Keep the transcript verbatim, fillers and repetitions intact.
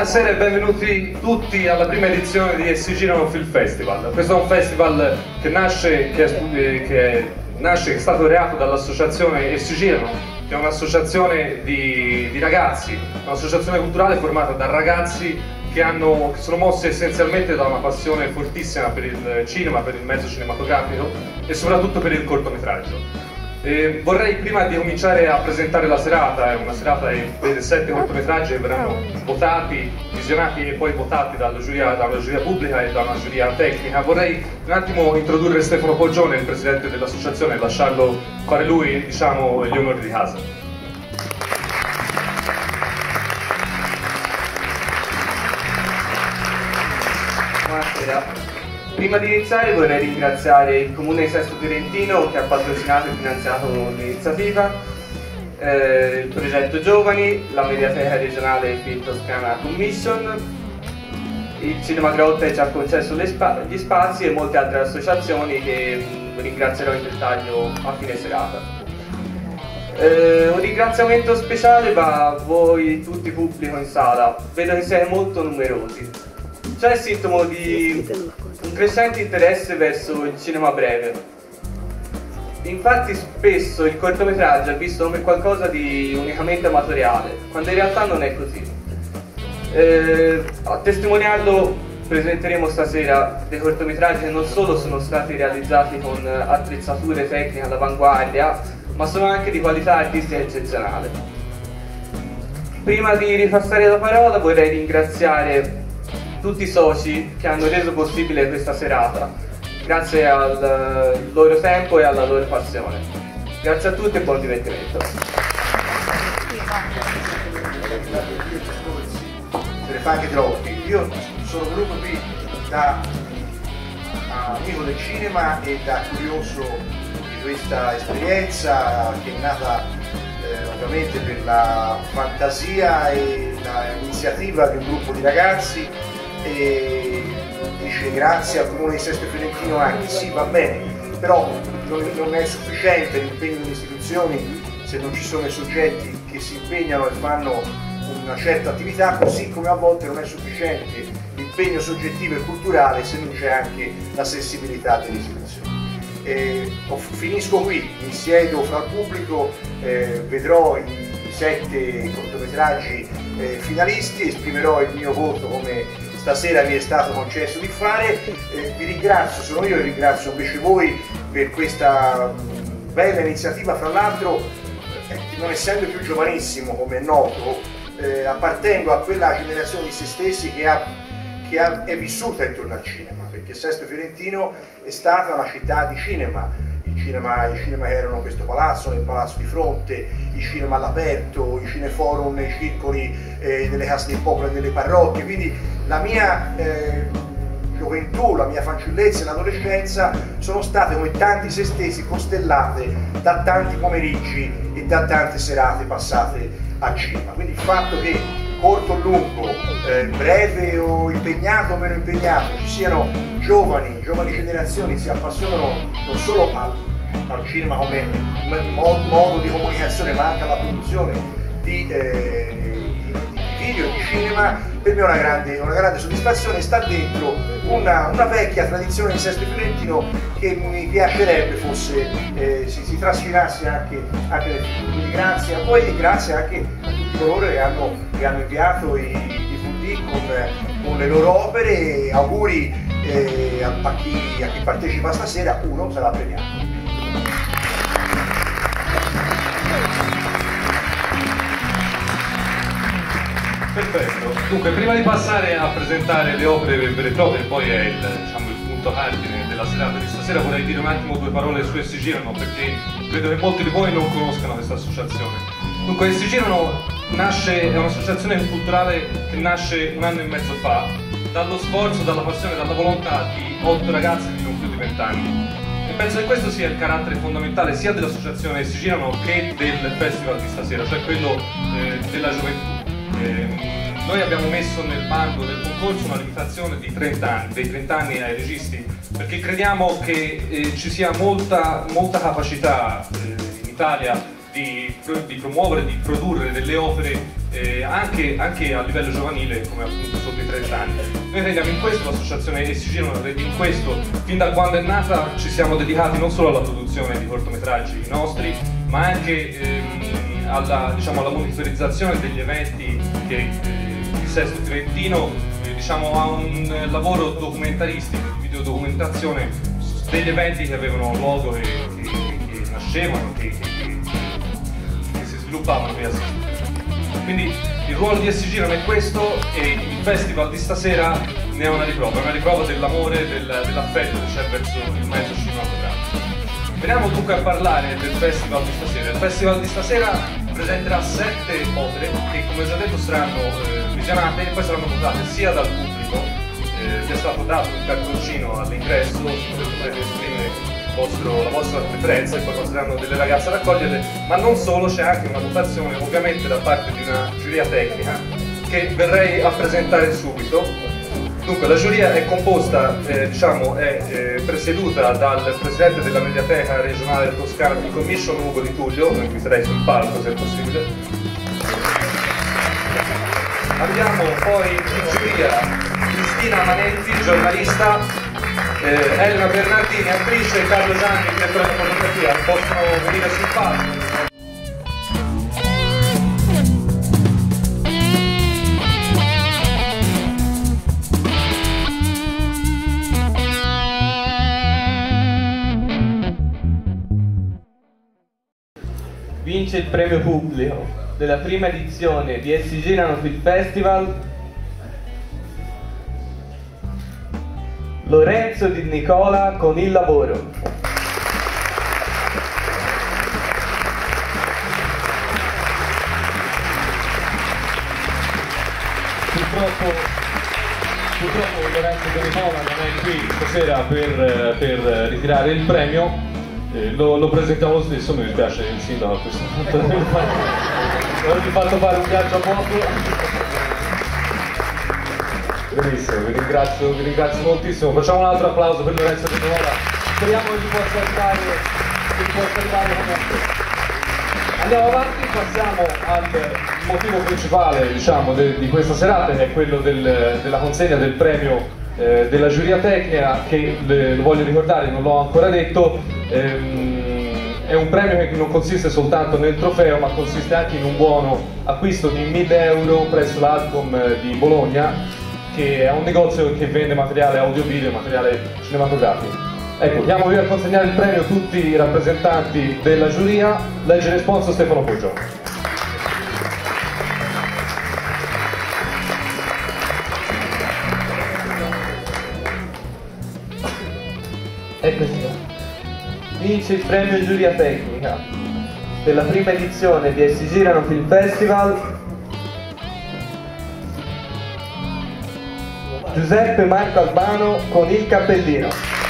Buonasera e benvenuti tutti alla prima edizione di E si girano Film Festival. Questo è un festival che nasce, che è, che nasce, che è stato creato dall'associazione E si girano, che è un'associazione di, di ragazzi, un'associazione culturale formata da ragazzi che, hanno, che sono mossi essenzialmente da una passione fortissima per il cinema, per il mezzo cinematografico e soprattutto per il cortometraggio. Eh, vorrei, prima di cominciare a presentare la serata, è una serata che vede sette cortometraggi che verranno votati, visionati e poi votati dalla giuria, da una giuria pubblica e da una giuria tecnica, vorrei un attimo introdurre Stefano Poggione, il presidente dell'associazione, e lasciarlo fare lui, diciamo, gli onori di casa. Buonasera. Prima di iniziare vorrei ringraziare il Comune di Sesto Fiorentino che ha patrocinato e finanziato l'iniziativa, eh, il progetto Giovani, la Mediateca regionale Film Toscana Commission, il Cinema Grotta che ci ha concesso le spa gli spazi e molte altre associazioni che mh, ringrazierò in dettaglio a fine serata. Eh, un ringraziamento speciale va a voi tutti pubblico in sala, vedo che siete molto numerosi. C'è il sintomo di un crescente interesse verso il cinema breve. Infatti spesso il cortometraggio è visto come qualcosa di unicamente amatoriale, quando in realtà non è così. Eh, a testimoniarlo presenteremo stasera dei cortometraggi che non solo sono stati realizzati con attrezzature tecniche all'avanguardia, ma sono anche di qualità artistica eccezionale. Prima di ripassare la parola vorrei ringraziare tutti i soci che hanno reso possibile questa serata, grazie al loro tempo e alla loro passione. Grazie a tutti e buon divertimento. Se ne fa anche troppi. Io sono venuto qui da amico del cinema e da curioso di questa esperienza che è nata eh, ovviamente per la fantasia e l'iniziativa di un gruppo di ragazzi. E dice grazie al Comune di Sesto Fiorentino anche, sì, va bene, però non, non è sufficiente l'impegno delle istituzioni se non ci sono i soggetti che si impegnano e fanno una certa attività, così come a volte non è sufficiente l'impegno soggettivo e culturale se non c'è anche la sensibilità delle istituzioni. E, oh, finisco qui, mi siedo fra il pubblico, eh, vedrò i sette cortometraggi eh, finalisti, esprimerò il mio voto come stasera mi è stato concesso di fare. Eh, vi ringrazio, sono io e ringrazio invece voi per questa mh, bella iniziativa. Fra l'altro, eh, non essendo più giovanissimo come è noto, eh, appartengo a quella generazione di se stessi che, ha, che ha, è vissuta intorno al cinema, perché Sesto Fiorentino è stata una città di cinema. I cinema, i cinema erano questo palazzo, nel palazzo di fronte, i cinema all'aperto, i cineforum nei circoli eh, nelle case del popolo e nelle parrocchie, quindi la mia eh, gioventù, la mia fanciullezza e l'adolescenza sono state come tanti se stessi costellate da tanti pomeriggi e da tante serate passate a cinema. Quindi il fatto che corto o lungo, eh, breve o impegnato o meno impegnato, ci siano giovani, giovani generazioni si appassionano non solo al, al cinema come modo, modo di comunicazione, ma anche alla produzione di, eh, di, di video e di cinema, per me è una grande, una grande soddisfazione. Sta dentro una, una vecchia tradizione di Sesto Fiorentino che mi piacerebbe fosse eh, si, si trascinasse anche, anche nel futuro. Quindi grazie a voi e grazie anche a tutti coloro che hanno, che hanno inviato i, i D V D con, con le loro opere. Auguri eh, a, a, chi, a chi partecipa stasera, uno sarà premiato. Perfetto, dunque prima di passare a presentare le opere vere e proprie, poi è il, diciamo, il punto cardine della serata di stasera, vorrei dire un attimo due parole su E si girano, perché credo che molti di voi non conoscano questa associazione. Dunque E si girano nasce, è un'associazione culturale che nasce un anno e mezzo fa, dallo sforzo, dalla passione, dalla volontà di otto ragazzi di non più di vent'anni. E penso che questo sia il carattere fondamentale sia dell'associazione E si girano che del festival di stasera, cioè quello eh, della gioventù. Eh, noi abbiamo messo nel bando del concorso una limitazione di trenta anni, dei trenta anni ai registi, perché crediamo che eh, ci sia molta, molta capacità eh, in Italia di, di promuovere, di produrre delle opere eh, anche, anche a livello giovanile, come appunto sotto i trenta anni. Noi teniamo in questo, l'associazione E si girano, in questo, fin da quando è nata ci siamo dedicati non solo alla produzione di cortometraggi nostri, ma anche ehm, alla, diciamo, alla monitorizzazione degli eventi che eh, il Sesto Trentino eh, diciamo, ha un lavoro documentaristico, di videodocumentazione degli eventi che avevano luogo, che, che, che nascevano, che, che, che si sviluppavano qui a Sesto. Quindi il ruolo di E si girano è questo e il festival di stasera ne è una riprova, è una riprova dell'amore, del, dell'affetto che c'è verso il mezzo cinematografico. Veniamo dunque a parlare del festival di stasera. Il festival di stasera presenterà sette opere che, come ho già detto, saranno eh, visionate e poi saranno votate sia dal pubblico, eh, che è stato dato un cartoncino all'ingresso, su cui potrete esprimere vostro, la vostra preferenza e poi passeranno delle ragazze ad accoglierle, ma non solo, c'è anche una votazione ovviamente da parte di una giuria tecnica che verrei a presentare subito. Dunque la giuria è composta, eh, diciamo, è eh, presieduta dal presidente della Mediateca regionale toscana di Commission, Ugo Di Tullio, lo inviterei sul palco se è possibile. Abbiamo poi in giuria Cristina Manetti, giornalista, eh, Elena Bernardini, attrice, e Carlo Gianni, direttore di fotografia. Possono venire sul palco. Vince il premio pubblico della prima edizione di E si girano Film Festival Lorenzo Di Nicola con Il lavoro. Purtroppo, purtroppo Lorenzo Di Nicola non è qui stasera per, per ritirare il premio. Eh, lo, lo presentiamo lo stesso, mi dispiace il sindaco a questo punto. Non vi ho fatto fare un viaggio a poco. Benissimo, vi ringrazio, vi ringrazio moltissimo. Facciamo un altro applauso per Lorenzo Di Nicola. Speriamo che vi possa arrivare, che vi possa arrivare comunque. Andiamo avanti, passiamo al motivo principale, diciamo, de, di questa serata, che è quello del, della consegna del premio eh, della giuria tecnica, che le, lo voglio ricordare, non l'ho ancora detto. Ehm, è un premio che non consiste soltanto nel trofeo, ma consiste anche in un buono acquisto di mille euro presso l'Alcom di Bologna, che è un negozio che vende materiale audio-video e materiale cinematografico. Ecco, diamo via a consegnare il premio a tutti i rappresentanti della giuria. Legge il sponsor Stefano Poggio. Eccoci. Vince il premio giuria tecnica della prima edizione di E si girano Film Festival Giuseppe Marco Albano con Il cappellino.